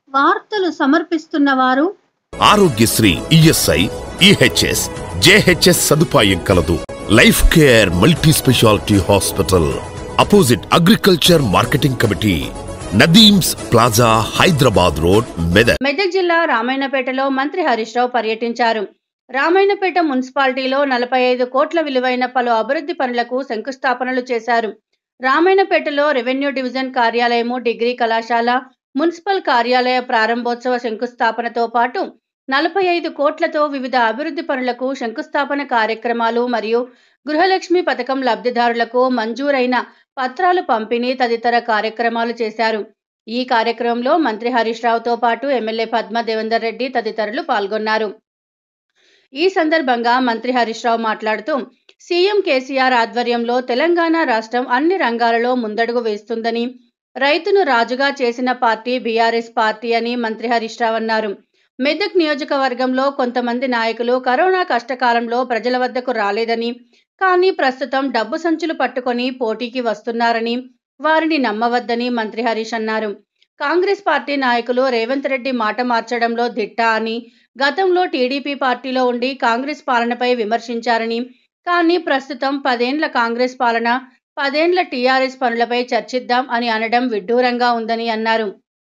వార్తలు సమర్పిస్తున్నవారు Aarogyasri ESI EHS JHS సదుపాయం కలదు. Life care multi speciality hospital opposite agriculture marketing committee, Nadeem's plaza, Hyderabad road, Medak. Medak జిల్లా రామాయణపేటలో మంత్రి హరీష్ రావు పర్యటించారు. రామాయణపేట మున్సిపాలిటీలో 45 కోట్ల విలువైన పలు అభివృద్ధి పనులకు శంకుస్థాపనలు చేశారు. రామాయణపేటలో రెవెన్యూ డివిజన్ కార్యాలయము, డిగ్రీ కళాశాల, మున్సిపల్ కార్యాలయ ప్రారంభోత్సవ శంకుస్థాపనతో పాటు 45 కోట్లతో వివిధ అభివృద్ధి పనులకు శంకుస్థాపన కార్యక్రమాలు మరియు గృహలక్ష్మి పథకం లబ్ధిదారులకు మంజూరైన పత్రాలు పంపిణీ తదితర కార్యక్రమాలు చేశారు. ఈ కార్యక్రమంలో మంత్రి హరీష్ రావుతో పాటు ఎమ్మెల్యే పద్మ దేవేందర్ రెడ్డి తదితరులు పాల్గొన్నారు. ఈ సందర్భంగా మంత్రి హరీష్ రావు మాట్లాడుతూ, సీఎం కేసీఆర్ ఆధ్వర్యంలో తెలంగాణ రాష్ట్రం అన్ని రంగాలలో ముందడుగు వేస్తుందని, రైతును రాజుగా చేసిన పార్టీ బీఆర్ఎస్ పార్టీ అని మంత్రి హరీష్ రావు అన్నారు. మెదక్ నియోజకవర్గంలో కొంతమంది నాయకులు కరోనా కష్టకాలంలో ప్రజల వద్దకు రాలేదని, కానీ ప్రస్తుతం డబ్బు సంచులు పట్టుకొని పోటీకి వస్తున్నారని, వారిని నమ్మవద్దని మంత్రి హరీష్ అన్నారు. కాంగ్రెస్ పార్టీ నాయకులు రేవంత్ రెడ్డి మాట మార్చడంలో దిట్ట అని, గతంలో టీడీపీ పార్టీలో ఉండి కాంగ్రెస్ పాలనపై విమర్శించారని, కానీ ప్రస్తుతం 10 ఏండ్ల కాంగ్రెస్ పాలన, 10 ఏండ్ల టీఆర్ఎస్ పనులపై చర్చిద్దాం అని అనడం విడ్డూరంగా ఉందని అన్నారు.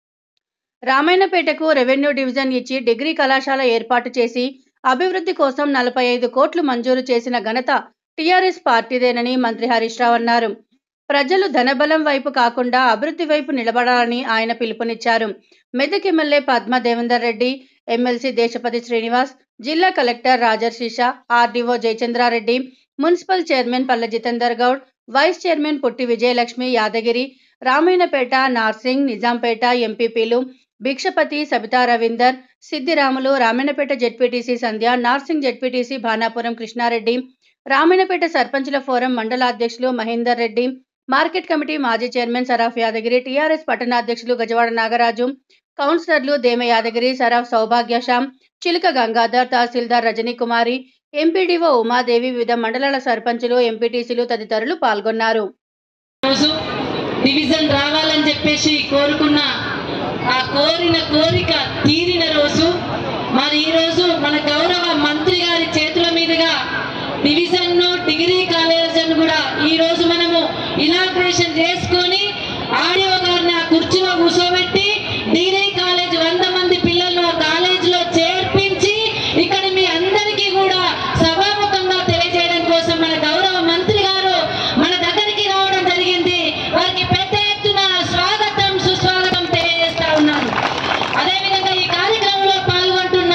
రామాయణపేటకు రెవెన్యూ డివిజన్ ఇచ్చి డిగ్రీ కళాశాల ఏర్పాటు చేసి అభివృద్ధి కోసం 45 కోట్లు మంజూరు చేసిన ఘనత టీఆర్ఎస్ పార్టీదేనని మంత్రి హరీష్ రావు అన్నారు. ప్రజలు ధనబలం వైపు కాకుండా అభివృద్ధి వైపు నిలబడాలని ఆయన పిలుపునిచ్చారు. మెదక్ ఎమ్మెల్యే పద్మ దేవేందర్ రెడ్డి, ఎమ్మెల్సీ దేశపతి శ్రీనివాస్, జిల్లా collector Rajarshi Shah, RDO Jayachandra Reddy, municipal chairman Palle Jithender Goud, vice chairman పుట్టి విజయలక్ష్మి యాదగిరి, రామాయణపేట, నార్సింగ్, నిజాంపేట ఎంపీపీలు భిక్షపతి, సబితా రవీందర్, సిద్దిరాములు, రామాయణపేట జెడ్పీటీసీ సంధ్య, నార్సింగ్ జెడ్పీటీసీ భానాపురం కృష్ణారెడ్డి, రామాయణపేట సర్పంచుల ఫోరం మండల అధ్యక్షులు మహేందర్ రెడ్డి, మార్కెట్ కమిటీ మాజీ చైర్మన్ సరాఫ్ యాదగిరి, టీఆర్ఎస్ పట్టణాధ్యక్షులు గజవాడ నాగరాజు, కౌన్సిలర్లు దేమ యాదగిరి, సరాఫ్ సౌభాగ్యశ్యామ్, చిలుక గంగాధర్, తహసీల్దార్ రజనీకుమారి, ఎంపీడీఓ ఉమాదేవి, వివిధ మండలాల సర్పంచులు, ఎంపీటీసీలు తదితరులు పాల్గొన్నారు. డివిజన్ రావాలని చెప్పేసి కోరుకున్న ఆ కోరిక తీరిన రోజు మరి ఈ రోజు మన గౌరవ మంత్రి గారి చేతుల మీదుగా డివిజన్ డిగ్రీ కాలేజ్ అని కూడా ఈ రోజు మనము ఇనాగ్రేషన్ చేసుకొని ఆడియో గారిని ఆ కుర్చీలో కూర్చోబెట్టి డిగ్రీ కాలేజ్ 100 మంది పిల్లలను కాలేజీలో చేర్పించి ఇక్కడ మీ అందరికీ కూడా సభాముఖంగా తెలియజేయడం కోసం మన గౌరవ మంత్రి గారు మన దగ్గరికి రావడం జరిగింది. వారికి పెద్ద ఎత్తున స్వాగతం సుస్వాగతం తెలియజేస్తా ఉన్నాను. అదేవిధంగా ఈ కార్యక్రమంలో పాల్గొంటున్న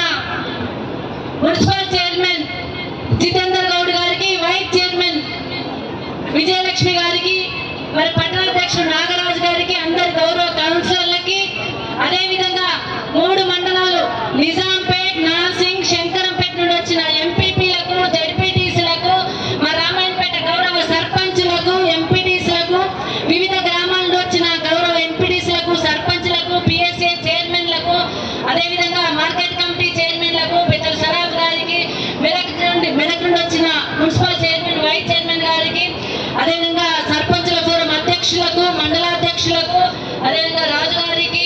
మున్సిపల్ చైర్మన్ జితేందర్ గౌడ్ గారికి, వైస్ చైర్మన్ విజయలక్ష్మి గారికి, మరి పట్టణాధ్యక్షుడు నాగరాజు గారికి, అందరి గౌరవ కౌన్సిలర్లకి, అదేవిధంగా 3 మండలాలు నిజాంపేట్, నార్సింగ్, శంకరంపేట నుండి వచ్చిన ఎంపీపీలకు, జడ్పీటీసీలకు, మా రామాయణపేట గౌరవ సర్పంచులకు, ఎంపీటీసీలకు, వివిధ గ్రామాల నుండి వచ్చిన గౌరవ ఎంపీటీసీలకు, సర్పంచులకు, పిఎస్ఏ చైర్మన్లకు, అదేవిధంగా మార్కెట్ కమిటీ చైర్మన్లకు, పెద్దల సరాఫ్ గారికి, మెదక్ నుండి వచ్చిన మున్సిపల్ చైర్మన్, వైస్ చైర్మన్ గారికి, అదేవిధంగా సర్పంచుల ఫోరం అధ్యక్షులకు, మండలాధ్యక్షులకు, అదేవిధంగా రాజు గారికి,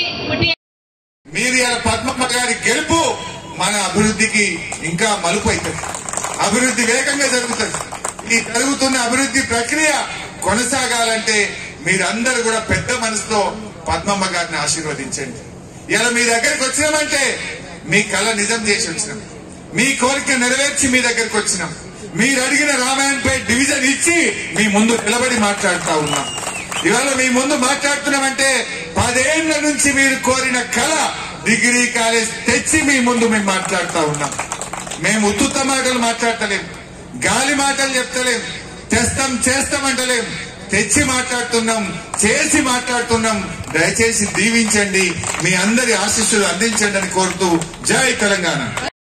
మీరు పద్మమ్మ గారి గెలుపు మన అభివృద్ధికి ఇంకా మలుపు అవుతుంది. అభివృద్ధి వేగంగా జరుగుతుంది. ఈ జరుగుతున్న అభివృద్ధి ప్రక్రియ కొనసాగాలంటే మీరందరూ కూడా పెద్ద మనసుతో పద్మమ్మ గారిని ఆశీర్వదించండి. ఇలా మీ దగ్గరికి వచ్చినామంటే మీ కళ నిజం చేసి వచ్చినాం, మీ కోరిక నెరవేర్చి మీ దగ్గరికి వచ్చినాం. మీరు అడిగిన రామాయణపేట డివిజన్ ఇచ్చి మీ ముందు నిలబడి మాట్లాడుతా ఉన్నాం. ఇవాళ మీ ముందు మాట్లాడుతున్నామంటే 10 ఏళ్ల నుంచి మీరు కోరిన కళ డిగ్రీ కాలేజ్ తెచ్చి మీ ముందు మేము మాట్లాడుతా ఉన్నాం. మేము ఉత్తుత్త మాటలు మాట్లాడతలేం, గాలి మాటలు చెప్తలేం, తెస్తాం చేస్తామంటలేం, తెచ్చి మాట్లాడుతున్నాం, చేసి మాట్లాడుతున్నాం. దయచేసి దీవించండి, మీ అందరి ఆశీస్సులు అందించండి అని కోరుతూ జై తెలంగాణ.